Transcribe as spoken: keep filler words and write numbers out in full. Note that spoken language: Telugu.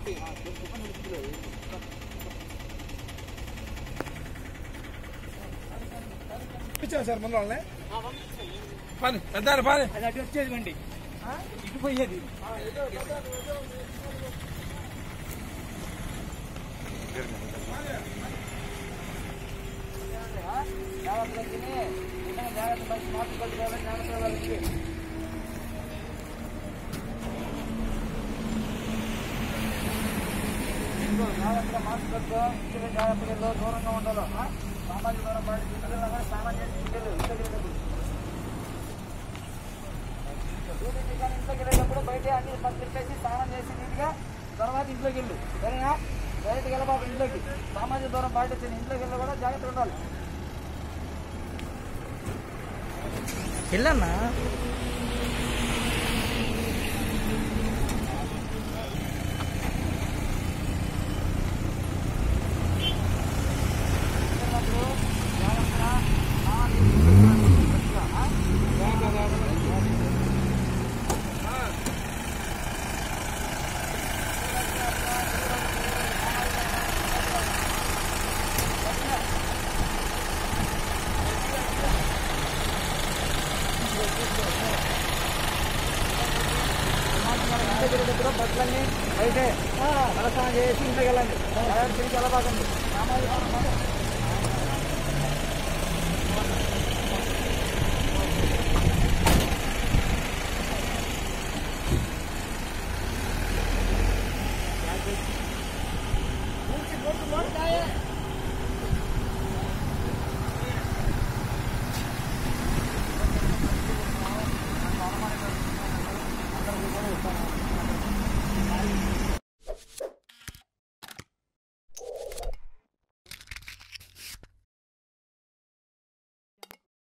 సార్ ముందు వాళ్ళని పని పెద్దారు పని అది అటు వచ్చేది బండి ఇటు పోయేది జాగ్రత్తగా మాస్క్ కట్టుకో ఇంటికి జాగ్రత్తగా దూరంగా ఉండాలి సామాజిక దూరం పాటి ఇంటికి స్నానం చేసి ఇంటికి ఇంట్లోకి ఇంట్లోకి వెళ్ళేటప్పుడు బయట అన్ని తిప్పేసి స్నానం చేసి నీట్గా తర్వాత ఇంట్లోకి వెళ్ళు సరేనా బయటకు వెళ్ళబాబు ఇంట్లోకి సామాజిక దూరం పాటించిన ఇంట్లోకి వెళ్ళి కూడా జాగ్రత్త ఉండాలి వెళ్ళన్నా బట్టలన్నీ అయితే తలస్నానం చేసి ఇంట్లోకి వెళ్ళండి తిరిగి వెళ్ళబాకండి సామాజిక